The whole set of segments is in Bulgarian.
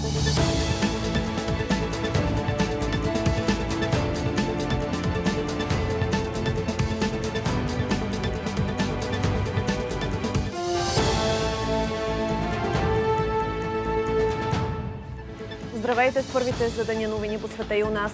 Здравейте с първите за деня новини по света и у нас.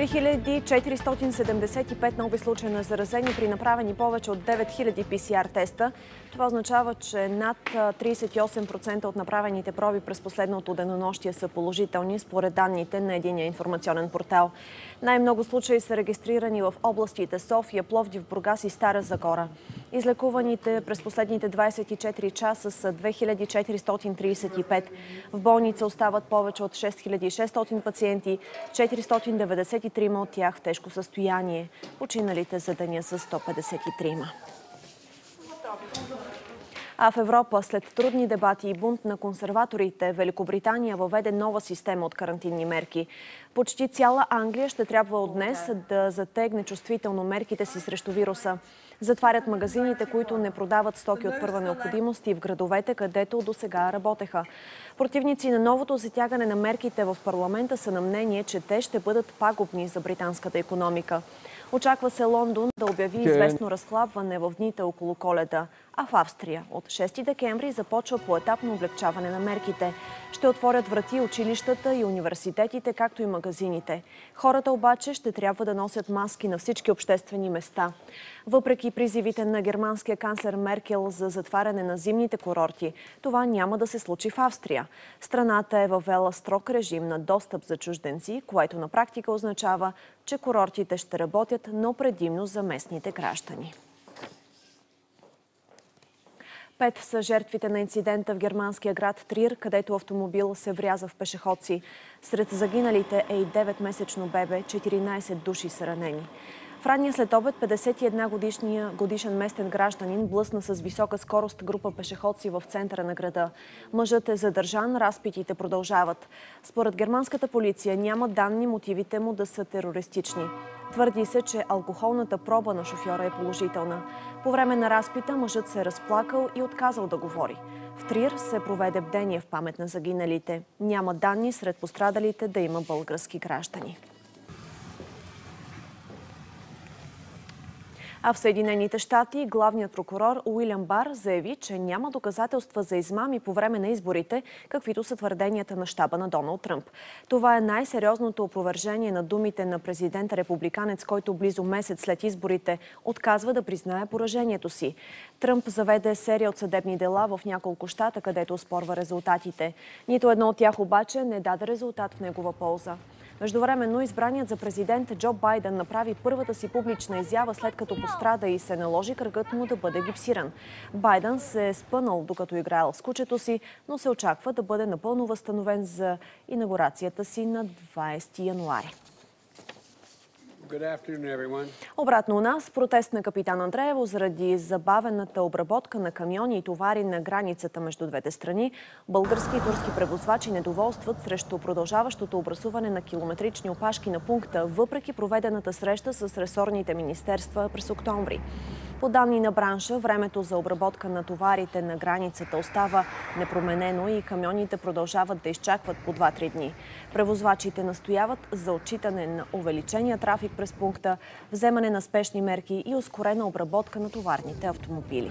3475 нови случаи на заразени при направени повече от 9000 PCR теста. Това означава, че над 38% от направените проби през последното денонощие са положителни, според данните на единия информационен портал. Най-много случаи са регистрирани в областите София, Пловдив, Бургас и Стара Загора. Излекуваните през последните 24 часа са 2435. В болница остават повече от 6600 пациенти, 493 от тях в тежко състояние. Починалите за деня са 153. А в Европа, след трудни дебати и бунт на консерваторите, Великобритания въведе нова система от карантинни мерки. Почти цяла Англия ще трябва от днес да затегне чувствително мерките си срещу вируса. Затварят магазините, които не продават стоки от първа необходимост, и в градовете, където досега работеха. Противници на новото затягане на мерките в парламента са на мнение, че те ще бъдат пагубни за британската икономика. Очаква се Лондон да обяви известно разхлабване в дните около Коледа, а в Австрия от 6 декември започва поетапно облегчаване на мерките. Ще отворят врати училищата и университетите, както и магазините. Хората обаче ще трябва да носят маски на всички обществени места. Въпреки призивите на германския канцлер Меркел за затваряне на зимните курорти, това няма да се случи в Австрия. Страната е въвела строг режим на достъп за чужденци, което на практика означава, че курортите ще работят, но предимно за местните граждани. 5 са жертвите на инцидента в германския град Трир, където автомобил се вряза в пешеходци. Сред загиналите е и 9-месечно бебе, 14 души са ранени. В ранния следобед 51 годишен местен гражданин блъсна с висока скорост група пешеходци в центъра на града. Мъжът е задържан, разпитите продължават. Според германската полиция няма данни мотивите му да са терористични. Твърди се, че алкохолната проба на шофьора е положителна. По време на разпита мъжът се е разплакал и отказал да говори. В Трир се проведе бдение в памет на загиналите. Няма данни сред пострадалите да има български граждани. А в Съединените щати главният прокурор Уилям Бар заяви, че няма доказателства за измами по време на изборите, каквито са твърденията на щаба на Доналд Тръмп. Това е най-сериозното опровержение на думите на президента републиканец, който близо месец след изборите отказва да признае поражението си. Тръмп заведе серия от съдебни дела в няколко щата, където оспорва резултатите. Нито едно от тях обаче не даде резултат в негова полза. Междувременно избраният за президент Джо Байден направи първата си публична изява, след като пострада и се наложи кръгът му да бъде гипсиран. Байден се е спънал, докато играел с кучето си, но се очаква да бъде напълно възстановен за инаугурацията си на 20 януари. Обратно у нас, протест на Капитан Андреево заради забавената обработка на камиони и товари на границата между двете страни. Български и турски превозвачи недоволстват срещу продължаващото образуване на километрични опашки на пункта, въпреки проведената среща с ресорните министерства през октомври. По данни на бранша, времето за обработка на товарите на границата остава непроменено и камионите продължават да изчакват по 2-3 дни. Превозвачите настояват за отчитане на увеличения трафик през пункта, вземане на спешни мерки и ускорена обработка на товарните автомобили.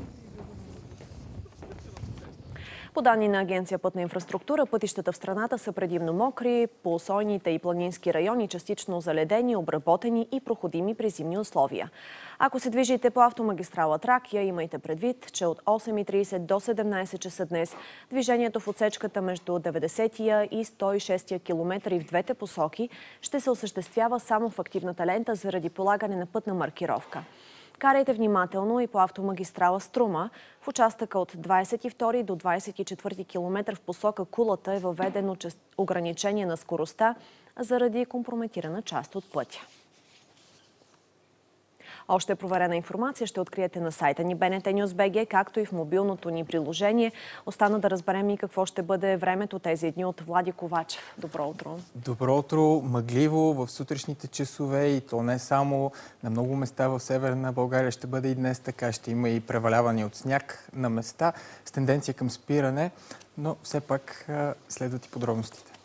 По данни на Агенция Пътна инфраструктура, пътищата в страната са предимно мокри, по усойните и планински райони частично заледени, обработени и проходими при зимни условия. Ако се движите по автомагистрала Тракия, имайте предвид, че от 8:30 до 17 часа днес движението в отсечката между 90-я и 106-я километри в двете посоки ще се осъществява само в активната лента заради полагане на пътна маркировка. Карайте внимателно и по автомагистрала Струма. В участъка от 22 до 24 км в посока Кулата е въведено ограничение на скоростта заради компрометирана част от пътя. Още проверена информация ще откриете на сайта ни BNT News.bg, както и в мобилното ни приложение. Остана да разберем и какво ще бъде времето тези дни от Влади Ковачев. Добро утро! Добро утро! Мъгливо в сутрешните часове и то не само. На много места в Северна България ще бъде и днес така. Ще има и преваляване от сняг на места с тенденция към спиране, но все пак следват и подробностите.